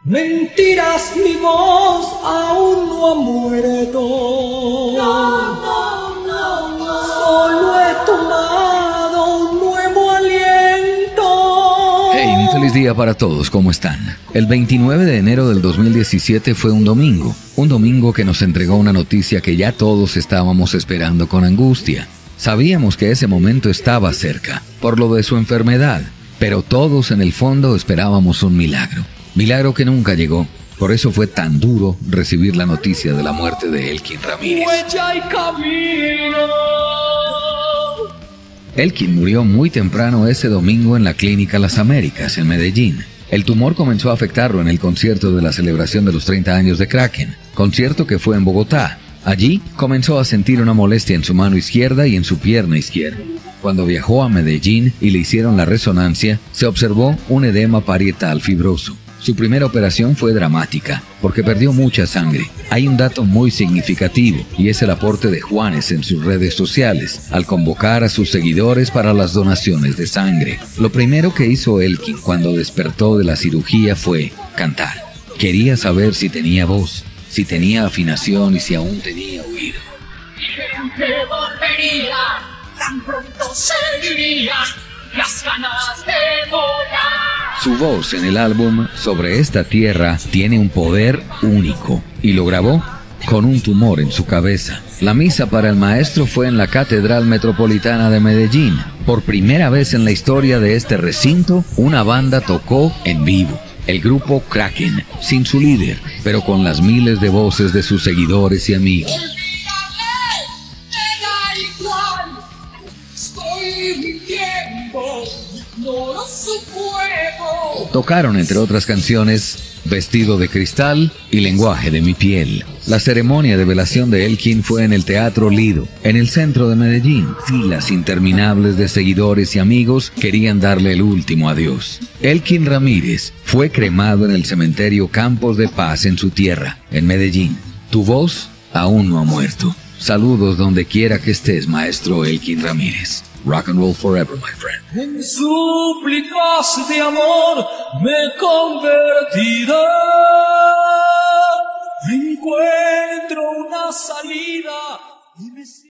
Mentiras, mi voz aún no ha muerto. Solo he tomado un nuevo aliento. Hey, un feliz día para todos, ¿cómo están? El 29 de enero del 2017 fue un domingo que nos entregó una noticia que ya todos estábamos esperando con angustia. Sabíamos que ese momento estaba cerca, por lo de su enfermedad, pero todos en el fondo esperábamos un milagro. Milagro que nunca llegó. Por eso fue tan duro recibir la noticia de la muerte de Elkin Ramírez. Elkin murió muy temprano ese domingo en la Clínica Las Américas, en Medellín. El tumor comenzó a afectarlo en el concierto de la celebración de los 30 años de Kraken, concierto que fue en Bogotá. Allí comenzó a sentir una molestia en su mano izquierda y en su pierna izquierda. Cuando viajó a Medellín y le hicieron la resonancia, se observó un edema parietal fibroso. Su primera operación fue dramática, porque perdió mucha sangre. Hay un dato muy significativo, y es el aporte de Juanes en sus redes sociales, al convocar a sus seguidores para las donaciones de sangre. Lo primero que hizo Elkin cuando despertó de la cirugía fue cantar. Quería saber si tenía voz, si tenía afinación y si aún tenía oído. Dijeron que volvería, tan pronto seguiría las ganas de volar. Su voz en el álbum Sobre esta tierra tiene un poder único, y lo grabó con un tumor en su cabeza. La misa para el maestro fue en la Catedral Metropolitana de Medellín. Por primera vez en la historia de este recinto, una banda tocó en vivo. El grupo Kraken, sin su líder, pero con las miles de voces de sus seguidores y amigos. Tocaron, entre otras canciones, Vestido de Cristal y Lenguaje de mi piel. La ceremonia de velación de Elkin fue en el Teatro Lido, en el centro de Medellín. Filas interminables de seguidores y amigos querían darle el último adiós. Elkin Ramírez fue cremado en el cementerio Campos de Paz en su tierra, en Medellín. Tu voz aún no ha muerto. Saludos donde quiera que estés, maestro Elkin Ramírez. Rock and roll forever, my friend. En súplicas de amor me convertiré. Encuentro una salida y me